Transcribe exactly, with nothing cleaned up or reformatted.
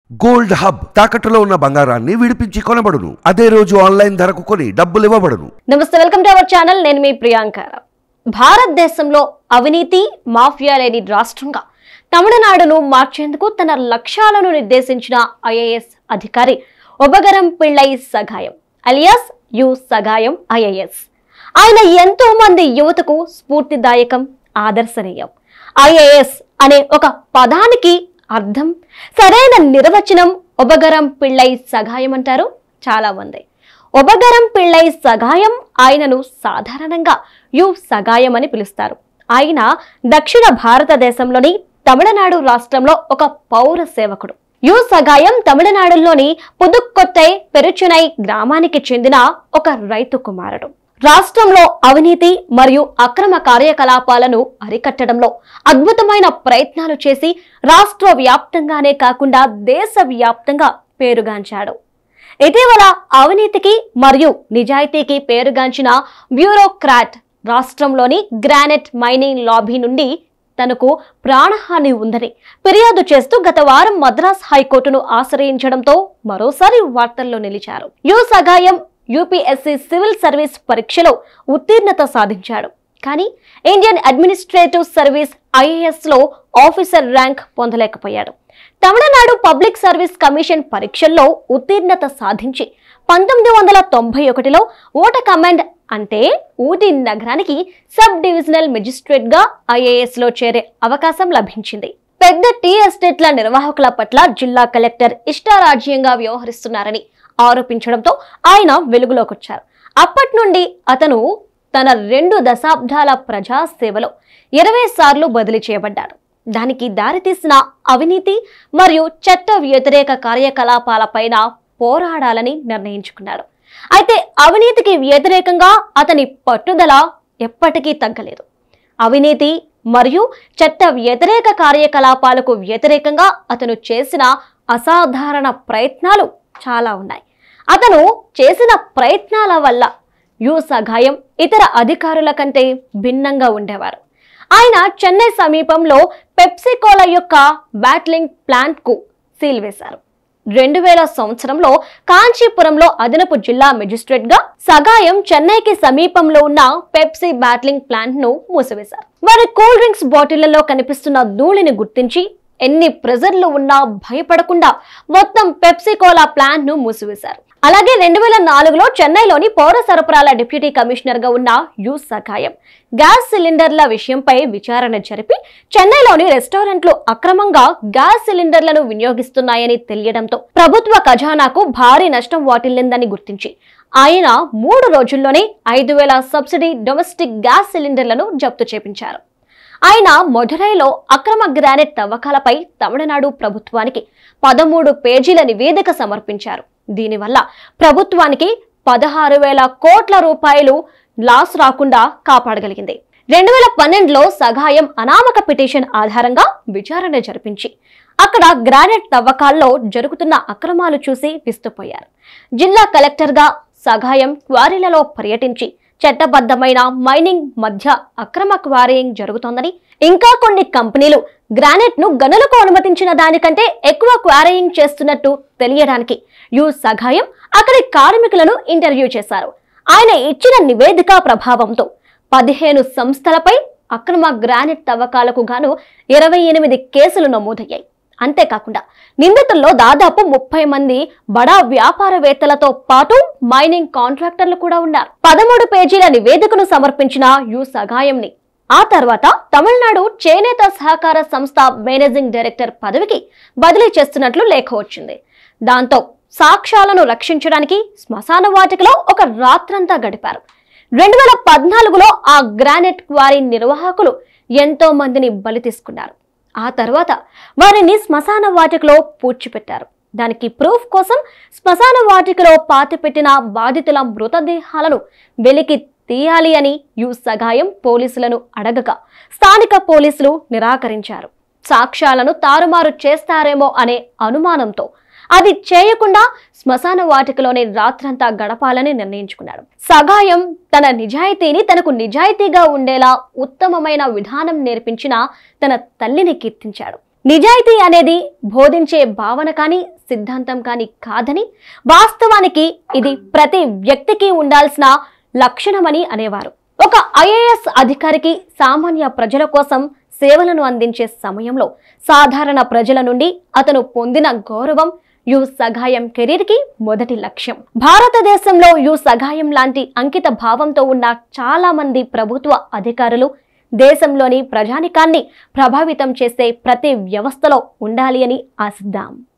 Gold hub తాకట్టులో ఉన్న బంగారాన్ని విడిపించి కొనబడును. అదే రోజు ఆన్లైన్ ధరకు కొని డబ్బులు ఇవ్వబడును. నమస్తే, వెల్కమ్ టు అవర్ ఛానల్. నేను మీ ప్రియాంక. భారతదేశంలో అవినీతి మాఫియా లేని రాష్ట్రంగా తమిళనాడును మార్చేందుకు తన లక్ష్యాలను నిర్దేశించిన ఐఏఎస్ అధికారి Ubagaram Pillai Sagayam alias U Sagayam IAS. ఆయన ఎంతో మంది యువతకు స్ఫూర్తిదాయకం, ఆదర్శనీయం. ఐఏఎస్ అనే ఒక పదానికి అర్థం, సరైన నిర్వచనం ఒబగరం పిళ్ళై సగాయం అంటారు చాలా మంది. ఒబగరం పిళ్ళై సగాయం ఆయనను సాధారణంగా యు సగాయం అని పిలుస్తారు. ఆయన దక్షిణ భారతదేశంలోని తమిళనాడు రాష్ట్రంలో ఒక పౌర సేవకుడు. యు సగాయం తమిళనాడులోని పుదుక్కొత్తై పెరుచునై గ్రామానికి చెందిన ఒక రైతు కుమారుడు. రాష్ట్రంలో అవినీతి మరియు అక్రమ కార్యకలాపాలను అరికట్టడంలో అద్భుతమైన ప్రయత్నాలు చేసి రాష్ట్ర వ్యాప్తంగానే కాకుండా దేశ వ్యాప్తంగా పేరుగాంచాడు. ఇటీవల అవినీతికి మరియు నిజాయితీకి పేరుగాంచిన బ్యూరోక్రాట్ రాష్ట్రంలోని గ్రానైట్ మైనింగ్ లాబీ నుండి తనకు ప్రాణహాని ఉందని ఫిర్యాదు చేస్తూ గత వారం మద్రాస్ హైకోర్టును ఆశ్రయించడంతో మరోసారి వార్తల్లో నిలిచారు. U Sagayam UPSC civil service పరీక్షలో ఉత్తీర్ణత సాధించాడు. కానీ ఇండియన్ అడ్మినిస్ట్రేటివ్ సర్వీస్ ఐఏఎస్ లో ఆఫీసర్ ర్యాంక్ పొందలేకపోయాడు. తమిళనాడు పబ్లిక్ సర్వీస్ కమిషన్ పరీక్షల్లో ఉత్తీర్ణత సాధించి పంతొమ్మిది వందల తొంభై ఒకటిలో ఓట కమాండ్ అంటే ఊటీ నగరానికి సబ్ డివిజనల్ మెజిస్ట్రేట్ గా ఐఏఎస్ లో చేరే అవకాశం లభించింది. పెద్ద టీ ఎస్టేట్ల నిర్వాహకుల పట్ల జిల్లా కలెక్టర్ ఇష్టారాజ్యంగా వ్యవహరిస్తున్నారని ఆరోపించడంతో ఆయన వెలుగులోకొచ్చారు. అప్పటి నుండి అతను తన రెండు దశాబ్దాల ప్రజా సేవలో ఇరవై సార్లు బదిలీ చేయబడ్డాడు. దానికి దారితీసిన అవినీతి మరియు చట్ట వ్యతిరేక కార్యకలాపాలపైన పోరాడాలని నిర్ణయించుకున్నాడు. అయితే అవినీతికి వ్యతిరేకంగా అతని పట్టుదల ఎప్పటికీ తగ్గలేదు. అవినీతి మరియు చట్ట వ్యతిరేక కార్యకలాపాలకు వ్యతిరేకంగా అతను చేసిన అసాధారణ ప్రయత్నాలు చాలా ఉన్నాయి. అతను చేసిన ప్రయత్నాల వల్ల యు సగాయం ఇతర అధికారుల కంటే భిన్నంగా ఉండేవారు. ఆయన చెన్నై సమీపంలో పెప్సికోలా యొక్క బాట్లింగ్ ప్లాంట్ కు సీల్ వేశారు. రెండు వేల సంవత్సరంలో కాంచీపురంలో అదనపు జిల్లా మెజిస్ట్రేట్ గా సగాయం చెన్నైకి సమీపంలో ఉన్న పెప్సీ బాట్లింగ్ ప్లాంట్ ను మూసివేశారు. వారి కూల్ డ్రింక్స్ బాటిళ్లలో కనిపిస్తున్న ధూళిని గుర్తించి ఎన్ని ప్రెజర్లు ఉన్నా భయపడకుండా మొత్తం పెప్సికోలా ప్లాంట్ ను మూసివేశారు. అలాగే రెండు వేల నాలుగులో చెన్నైలోని పౌర సరఫరాల డిప్యూటీ కమిషనర్ గా ఉన్న యు సగాయం గ్యాస్ సిలిండర్ల విషయంపై విచారణ జరిపి చెన్నైలోని రెస్టారెంట్లు అక్రమంగా గ్యాస్ సిలిండర్లను వినియోగిస్తున్నాయని తెలియడంతో ప్రభుత్వ ఖజానాకు భారీ నష్టం వాటిల్లిందని గుర్తించి ఆయన మూడు రోజుల్లోనే ఐదు వేల సబ్సిడీ డొమెస్టిక్ గ్యాస్ సిలిండర్లను జప్తు చేపించారు. ఆయన మధురైలో అక్రమ గ్రానైట్ తవ్వకాలపై తమిళనాడు ప్రభుత్వానికి పదమూడు పేజీల నివేదిక సమర్పించారు. దీనివల్ల ప్రభుత్వానికి పదహారు వేల కోట్ల రూపాయలు లాస్ రాకుండా కాపాడగలిగింది. రెండు వేల పన్నెండులో సగాయం అనామక పిటిషన్ ఆధారంగా విచారణ జరిపించి అక్కడ గ్రానైట్ తవ్వకాల్లో జరుగుతున్న అక్రమాలు చూసి విస్తుపోయారు. జిల్లా కలెక్టర్ గా సగాయం క్వారీలలో పర్యటించి చట్టబద్ధమైన మైనింగ్ మధ్య అక్రమ క్వారీయింగ్ జరుగుతోందని, ఇంకా కొన్ని కంపెనీలు గ్రానైట్ ను గనులకు అనుమతించిన దానికంటే ఎక్కువ క్వారీయింగ్ చేస్తున్నట్టు తెలియడానికి యు సగాయం అక్కడి కార్మికులను ఇంటర్వ్యూ చేశారు. ఆయన ఇచ్చిన నివేదిక ప్రభావంతో పదిహేను సంస్థలపై అక్రమ గ్రానైట్ తవ్వకాలకు గాను ఇరవై ఎనిమిది కేసులు నమోదయ్యాయి. అంతేకాకుండా నిందితుల్లో దాదాపు ముప్పై మంది బడా వ్యాపారవేత్తలతో పాటు మైనింగ్ కాంట్రాక్టర్లు కూడా ఉన్నారు. పదమూడు పేజీల నివేదికను సమర్పించిన యు సగాయంని ఆ తర్వాత తమిళనాడు చేనేత సహకార సంస్థ మేనేజింగ్ డైరెక్టర్ పదవికి బదిలీ చేస్తున్నట్లు లేఖ వచ్చింది. దాంతో సాక్ష్యాలను రక్షించడానికి శ్మశాన వాటికలో ఒక రాత్రంతా గడిపారు. రెండు వేల పద్నాలుగులో ఆ గ్రానైట్ క్వారీ నిర్వాహకులు ఎంతో మందిని బలి తీసుకున్నారు. ఆ తర్వాత వారిని శ్మశాన వాటికలో పూడ్చిపెట్టారు. దానికి ప్రూఫ్ కోసం శ్మశాన వాటికలో పాతిపెట్టిన బాధితుల మృతదేహాలను వెలికి తీయాలి అని యు సగాయం పోలీసులను అడగగా స్థానిక పోలీసులు నిరాకరించారు. సాక్ష్యాలను తారుమారు చేస్తారేమో అనే అనుమానంతో అది చేయకుండా శ్మశాన వాటికలోనే రాత్రంతా గడపాలని నిర్ణయించుకున్నాడు. సగాయం తన నిజాయితీని తనకు నిజాయితీగా ఉండేలా ఉత్తమమైన విధానం నేర్పించిన తన తల్లిని కీర్తించాడు. నిజాయితీ అనేది బోధించే భావన కానీ సిద్ధాంతం కానీ కాదని, వాస్తవానికి ఇది ప్రతి వ్యక్తికి ఉండాల్సిన లక్షణమని అనేవారు. ఒక ఐఏఎస్ అధికారికి సామాన్య ప్రజల కోసం సేవలను అందించే సమయంలో సాధారణ ప్రజల నుండి అతను పొందిన గౌరవం యు సగాయం కెరీర్ కి మొదటి లక్ష్యం. భారతదేశంలో యు సగాయం లాంటి అంకిత భావంతో ఉన్న చాలా మంది ప్రభుత్వ అధికారులు దేశంలోని ప్రజానికాన్ని ప్రభావితం చేసే ప్రతి వ్యవస్థలో ఉండాలి అని ఆశిద్దాం.